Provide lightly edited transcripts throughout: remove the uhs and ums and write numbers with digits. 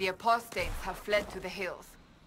The apostates have fled to the hills.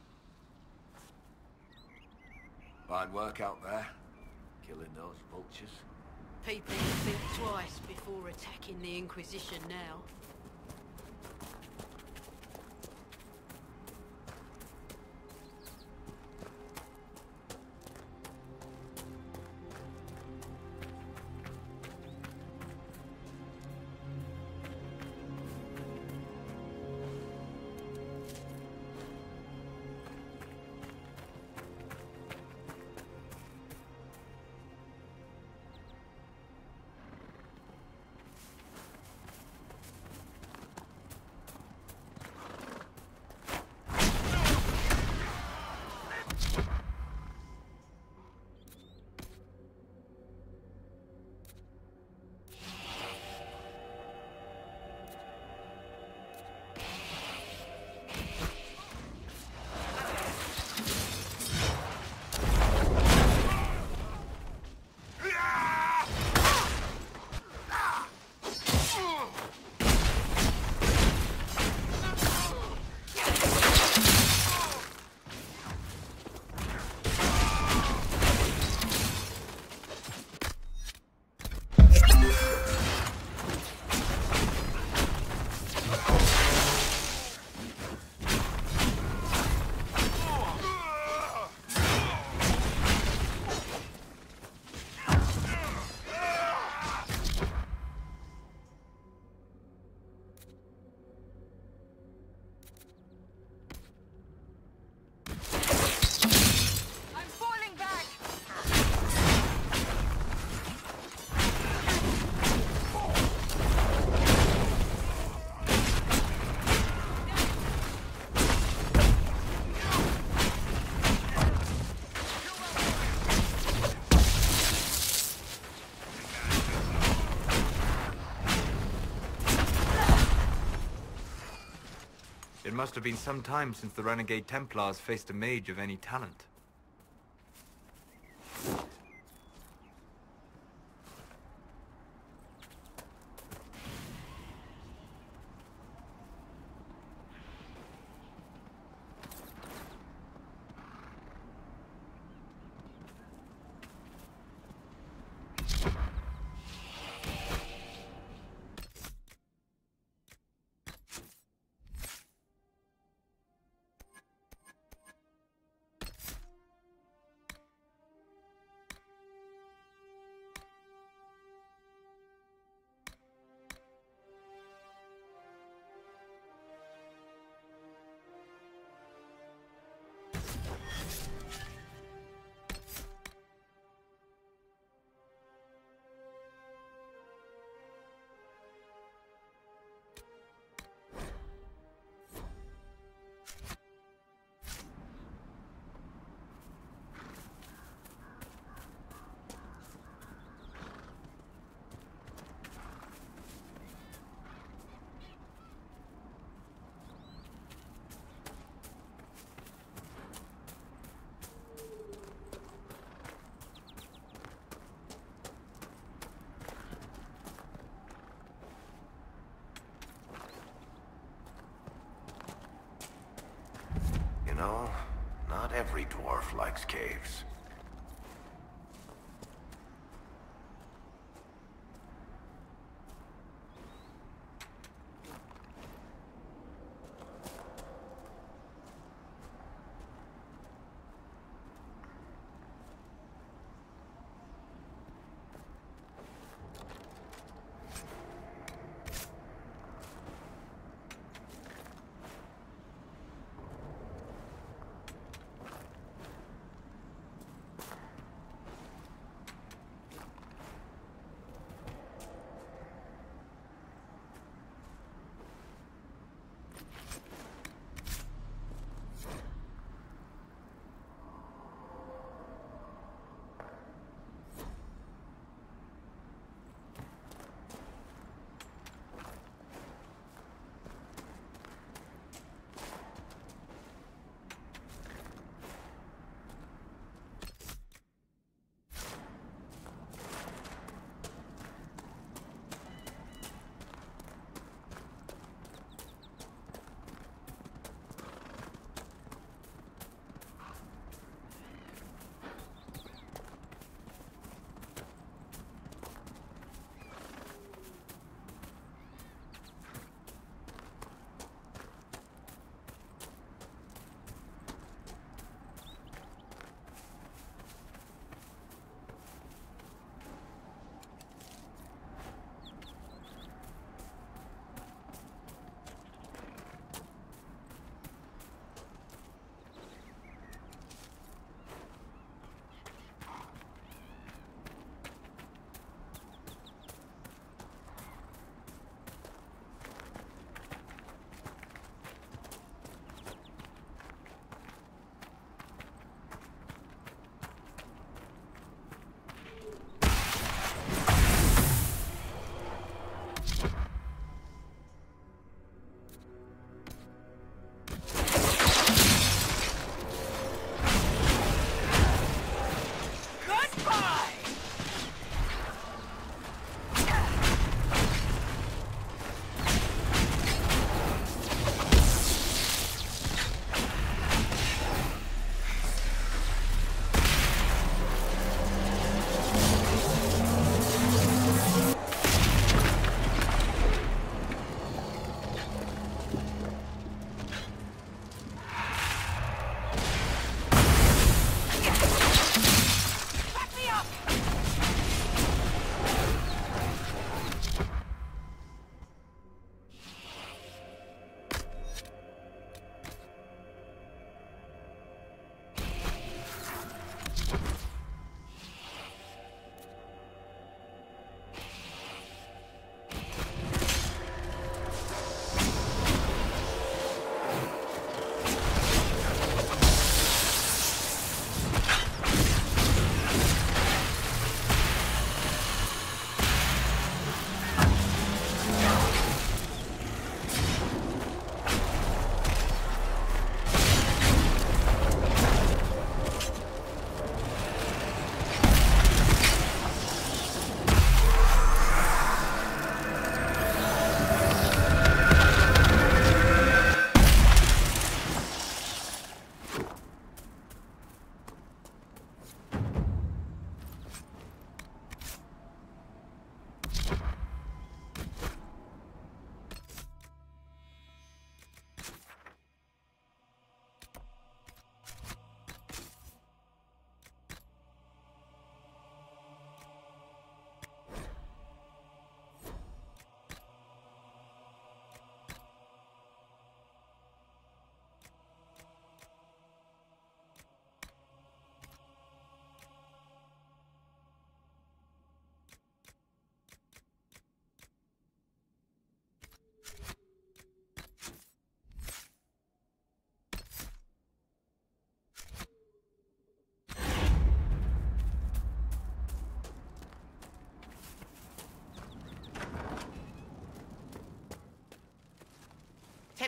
Fine work out there, killing those vultures. People think twice before attacking the Inquisition now. It must have been some time since the Renegade Templars faced a mage of any talent. No, not every dwarf likes caves.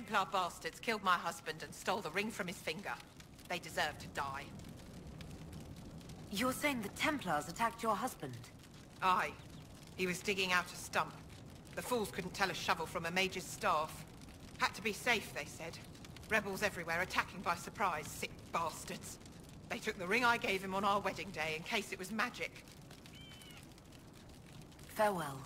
Templar bastards killed my husband and stole the ring from his finger. They deserve to die. You're saying the Templars attacked your husband? Aye. He was digging out a stump. The fools couldn't tell a shovel from a mage's staff. Had to be safe, they said. Rebels everywhere attacking by surprise, sick bastards. They took the ring I gave him on our wedding day in case it was magic. Farewell.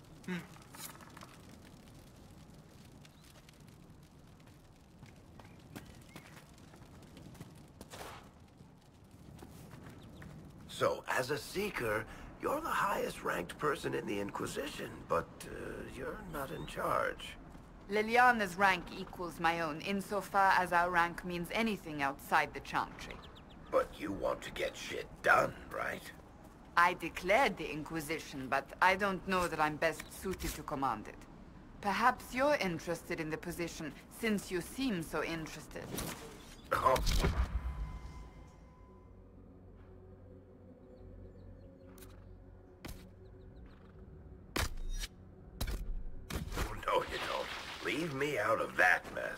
So, as a Seeker, you're the highest-ranked person in the Inquisition, but you're not in charge. Liliana's rank equals my own, insofar as our rank means anything outside the Chantry. But you want to get shit done, right? I declared the Inquisition, but I don't know that I'm best suited to command it. Perhaps you're interested in the position, since you seem so interested. Oh. No, you don't. Leave me out of that mess.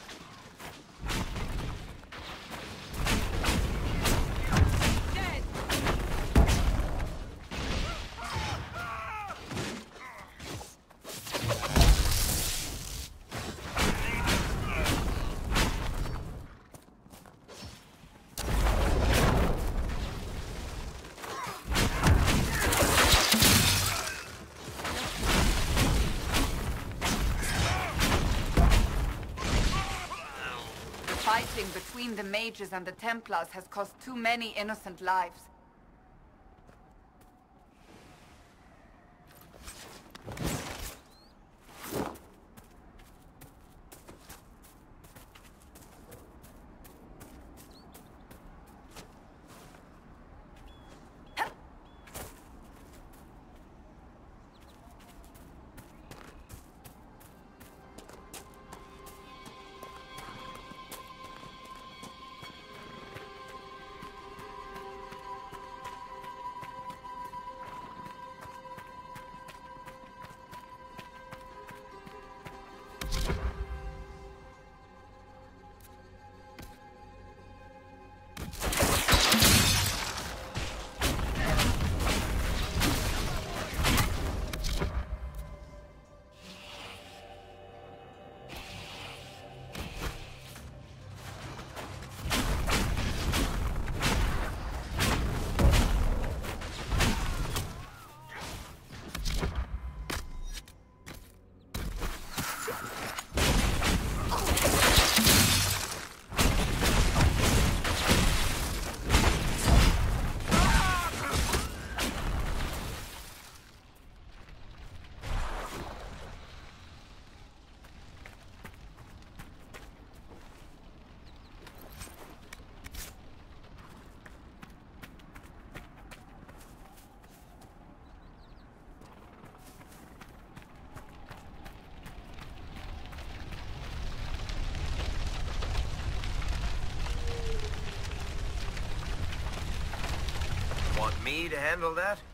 Fighting between the mages and the Templars has cost too many innocent lives. Want me to handle that?